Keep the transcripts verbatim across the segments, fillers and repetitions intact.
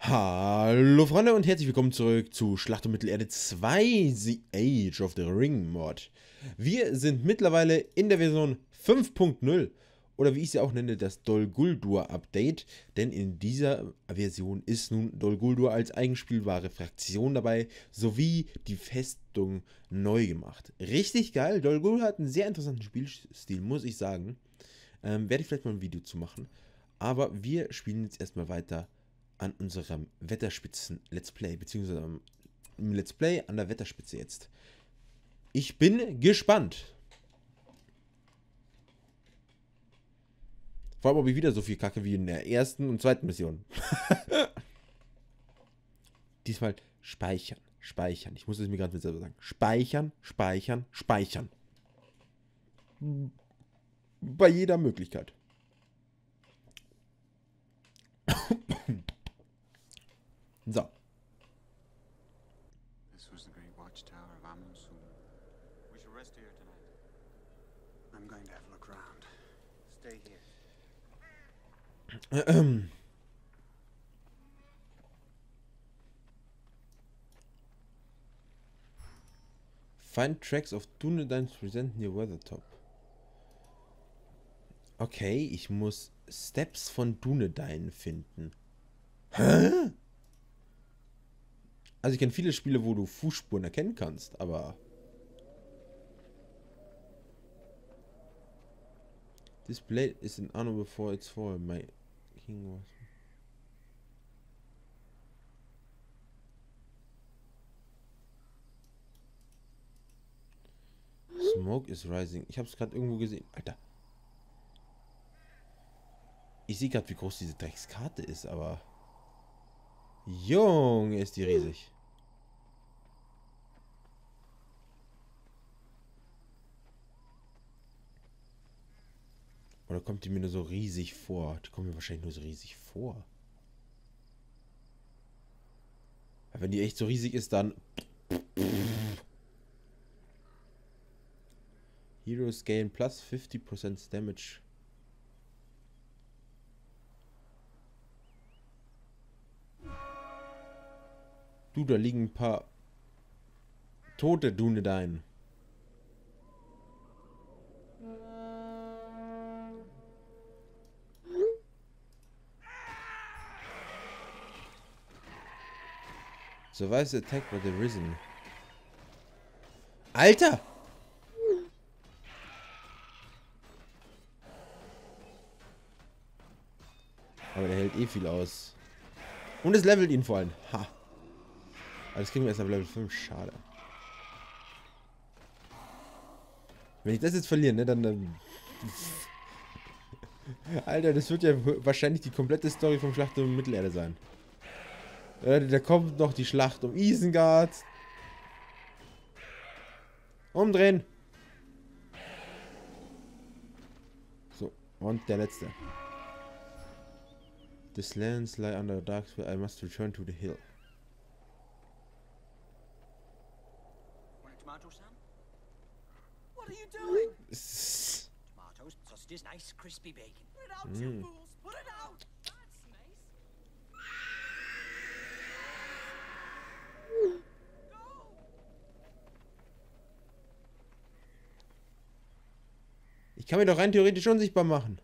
Hallo Freunde und herzlich willkommen zurück zu Schlacht um Mittelerde zwei, The Age of the Ring Mod. Wir sind mittlerweile in der Version fünf Punkt null oder wie ich sie auch nenne, das Dol Guldur Update, denn in dieser Version ist nun Dol Guldur als eigenspielbare Fraktion dabei, sowie die Festung neu gemacht. Richtig geil, Dol Guldur hat einen sehr interessanten Spielstil, muss ich sagen. Ähm, werde ich vielleicht mal ein Video zu machen, aber wir spielen jetzt erstmal weiter an unserem Wetterspitzen-Let's Play, beziehungsweise am Let's Play an der Wetterspitze jetzt. Ich bin gespannt. Vor allem, ob ich wieder so viel kacke wie in der ersten und zweiten Mission. Diesmal speichern, speichern. Ich muss es mir gerade selber sagen. Speichern, speichern, speichern. Bei jeder Möglichkeit. So. This was the great watchtower of Amun-Sun. We shall rest here tonight. I'm going to have a look around. Stay here. Ähm. Find tracks of Dunedain present near Weathertop. Okay, ich muss Steps von Dunedain finden. Hä? Also ich kenne viele Spiele, wo du Fußspuren erkennen kannst, aber... This blade is an honor before it's fall. My king was... Smoke is rising. Ich habe es gerade irgendwo gesehen. Alter. Ich sehe gerade, wie groß diese Dreckskarte ist, aber... Junge, ist die riesig. Oder kommt die mir nur so riesig vor? Die kommt mir wahrscheinlich nur so riesig vor. Aber wenn die echt so riesig ist, dann... Heroes gain plus fifty percent damage. Du, da liegen ein paar tote Dunedain. Survives the attack by the Risen. Alter! Aber der hält eh viel aus. Und es levelt ihn vor allem. Ha! Aber das kriegen wir erst auf Level fünf. Schade. Wenn ich das jetzt verliere, ne, dann... dann Alter, das wird ja wahrscheinlich die komplette Story vom Schlacht um Mittelerde sein. Äh, da kommt noch die Schlacht um Isengard. Umdrehen. So, und der letzte. This lands lie under a dark spell. I must return to the hill. Want a tomato, Sam? What are you doing? Tomatoes, sausages, nice crispy bacon. Put it out, Mm. you fools! Put it out! That's nice. Go! Ich kann mir doch rein theoretisch unsichtbar machen.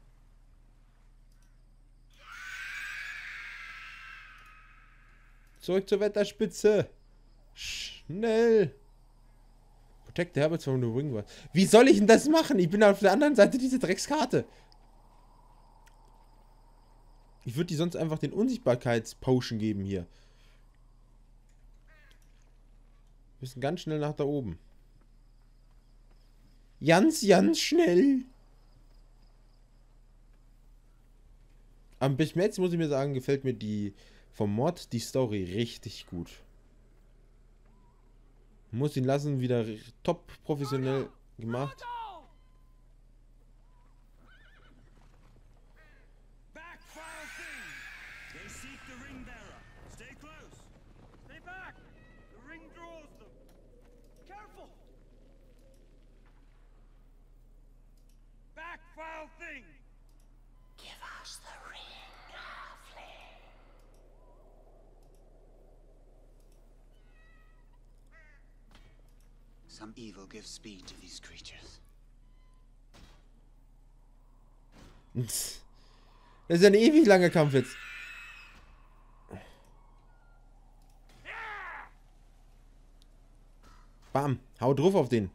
Zurück zur Wetterspitze. Schnell. Protect the Herberts from the Wingward. Wie soll ich denn das machen? Ich bin auf der anderen Seite dieser Dreckskarte. Ich würde die sonst einfach den Unsichtbarkeitspotion geben hier. Wir müssen ganz schnell nach da oben. Ganz, ganz schnell. Am bis jetzt muss ich mir sagen, gefällt mir die vom Mod die Story richtig gut. Muss ihn lassen, wieder top professionell gemacht. Back, foul thing! They seek the ring bearer. Stay close. Stay back! The ring draws them. Careful! Back, foul thing! Give us the ring, halfling. Some evil gives speed to these creatures. Das ist ja ein ewig langer Kampf jetzt. Bam, hau drauf auf den.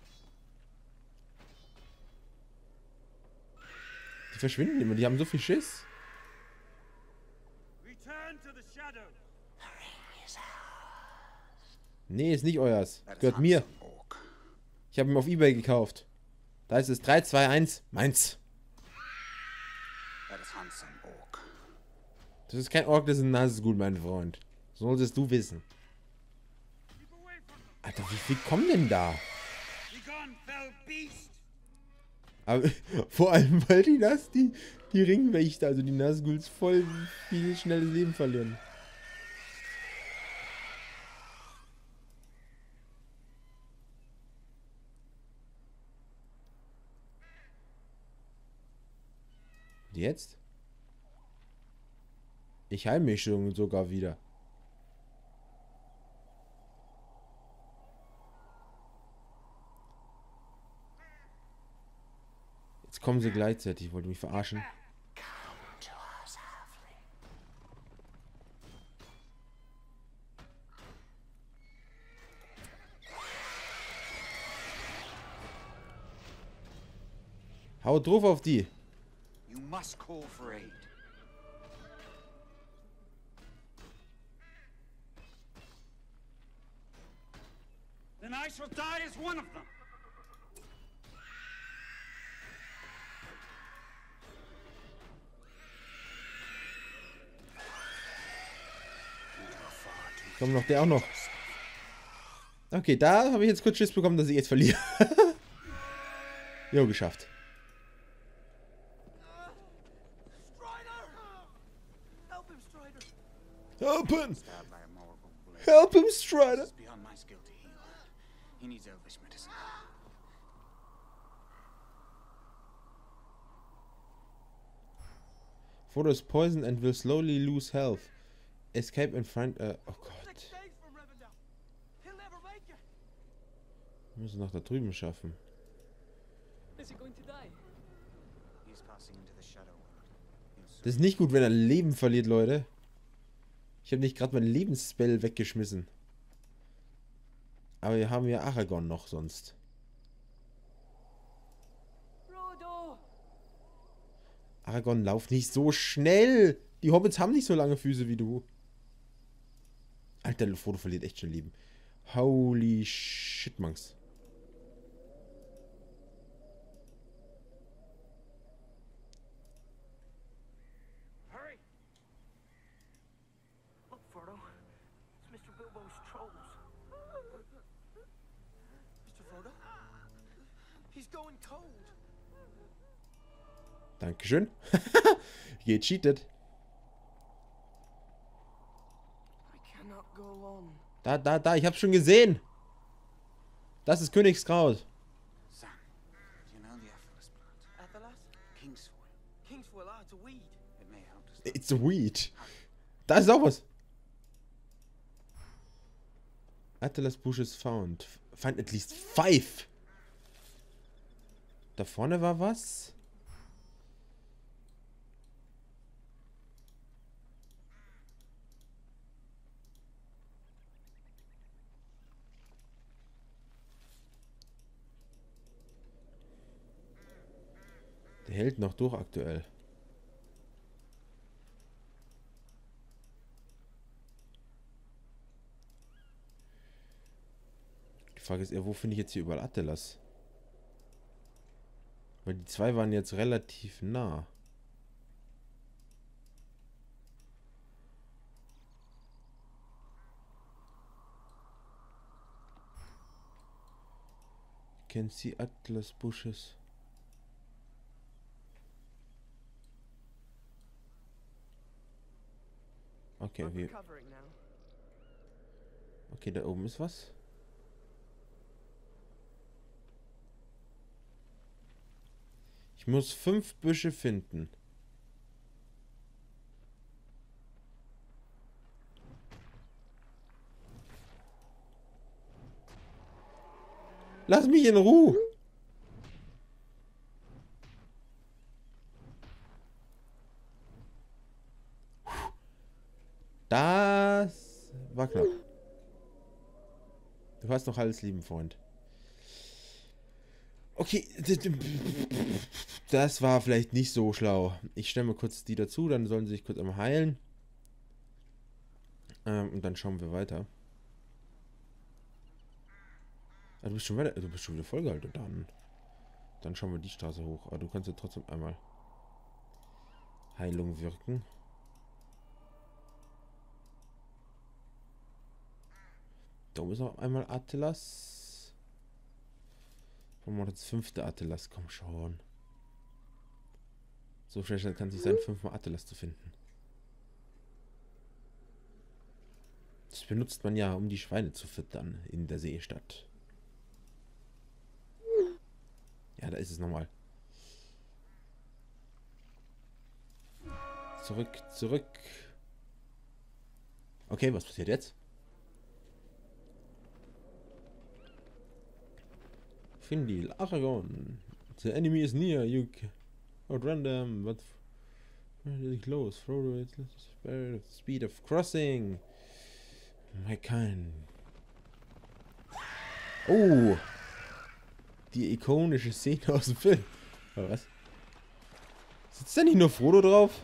Die verschwinden immer, die haben so viel Schiss. Return to the shadow. Nee, ist nicht euers. That is Gehört mir. handsome orc. Ich habe ihn auf eBay gekauft. Da ist es drei, zwei, eins. Meins. That is handsome orc. Das ist kein Ork, das ist ein Nasesgut, mein Freund. Solltest du wissen. Keep away from them. Alter, wie viel kommen denn da? Be gone, fell beast. Aber, vor allem, weil die das, die, die Ringwächter, also die Nasesguts, voll viel schnelles Leben verlieren. Und jetzt? Ich heile mich schon sogar wieder. Jetzt kommen sie gleichzeitig. Ich wollte mich verarschen. Hau drauf auf die. You must call for aid. Then I shall die as one of them. Kommt noch der auch noch. Okay, da habe ich jetzt kurz Schiss bekommen, dass ich jetzt verliere. Jo, geschafft. Help him, Strider! Help him! Stabbed by a mortal blade. Help him, Strider! It's beyond my skill to heal. He needs elvish medicine. Photos poison and will slowly lose health. Escape and find... Äh, oh Gott. Six days from Rivendell. He'll never make it. Wir müssen nach da drüben schaffen. Is he going to die? He's passing into the shadow world. He'll soon Das ist nicht gut, wenn er Leben verliert, Leute. Ich habe nicht gerade mein Lebensspell weggeschmissen. Aber wir haben ja Aragorn noch sonst. Frodo! Aragorn, lauf nicht so schnell! Die Hobbits haben nicht so lange Füße wie du. Alter, Frodo verliert echt schon Leben. Holy shit, Monks. Hurry. Look, Frodo. It's Mister Bilbo's trolls. Mister Frodo? He's going cold. Dankeschön. Ihr cheatet. I cannot go on. Da, da, da, ich hab's schon gesehen. Das ist Königskraut. Sam, do you know the Athelas plant? Athelas? Kingsfoil. Kingsfoil, ah, it's a weed. It may help to stop It's a weed. Da ist auch was. Atlas bushes found. Find at least five. Da vorne war was. Der hält noch durch aktuell. Die Frage ist eher, wo finde ich jetzt hier überall Atlas? Weil die zwei waren jetzt relativ nah. Can see Atlas bushes. Okay, I'm wir. recovering now. Okay, da oben ist was. Ich muss fünf Büsche finden. Lass mich in Ruhe. Das war knapp. Du hast noch alles, lieben Freund. Okay, das war vielleicht nicht so schlau. Ich stelle mal kurz die dazu, dann sollen sie sich kurz einmal heilen. Ähm, und dann schauen wir weiter. Ah, du bist schon weiter, du bist schon wieder vollgehalten. Dann, dann schauen wir die Straße hoch. Aber du kannst ja trotzdem einmal Heilung wirken. Da oben ist noch einmal Atlas. Warum das fünfte Atlas? Komm schon. So schnell kann es nicht sein, fünfmal Atlas zu finden. Das benutzt man ja, um die Schweine zu füttern in der Seestadt. Ja, da ist es nochmal. Zurück, zurück. Okay, was passiert jetzt? Findil, Aragorn. The enemy is near. You can outrun them, but really close. Frodo, it's the speed of crossing. My kind. Oh! Die ikonische Szene aus dem Film. Oder was? Sitzt da nicht nur Frodo drauf?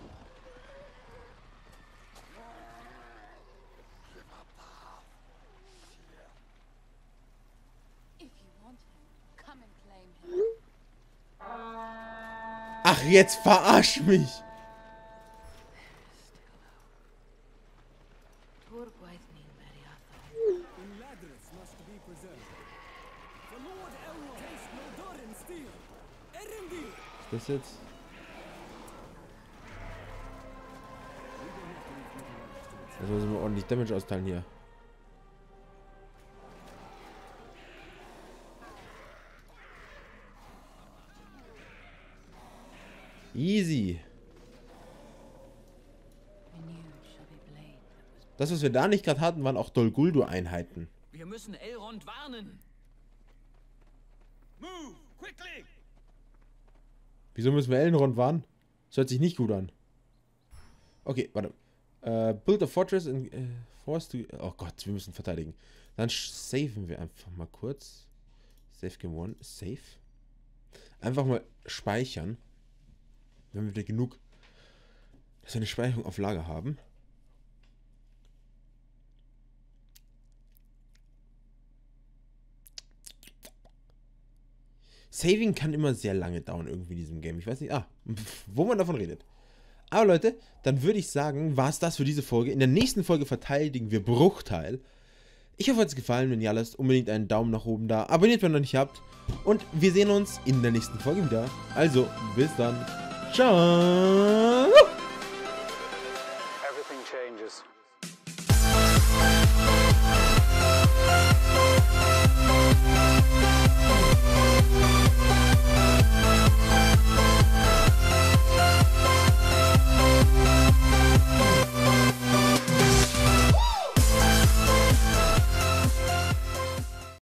Ach, jetzt verarsch mich! Was ist das jetzt? Jetzt müssen wir ordentlich Damage austeilen hier. Easy. Das, was wir da nicht gerade hatten, waren auch Dol Guldur-Einheiten. Wir müssen Elrond warnen. Move, quickly! Wieso müssen wir Elrond warnen? Das hört sich nicht gut an. Okay, warte. Uh, build a fortress and uh, force to... Oh Gott, wir müssen verteidigen. Dann saven wir einfach mal kurz. Save game one. Save. Einfach mal speichern. Wenn wir wieder genug, dass wir eine Speicherung auf Lager haben. Saving kann immer sehr lange dauern irgendwie in diesem Game. Ich weiß nicht, ah, wo man davon redet. Aber Leute, dann würde ich sagen, war es das für diese Folge. In der nächsten Folge verteidigen wir Bruchteil. Ich hoffe, es hat euch gefallen. Wenn ja, lasst unbedingt einen Daumen nach oben da. Abonniert, wenn ihr noch nicht habt. Und wir sehen uns in der nächsten Folge wieder. Also, bis dann. Ciao.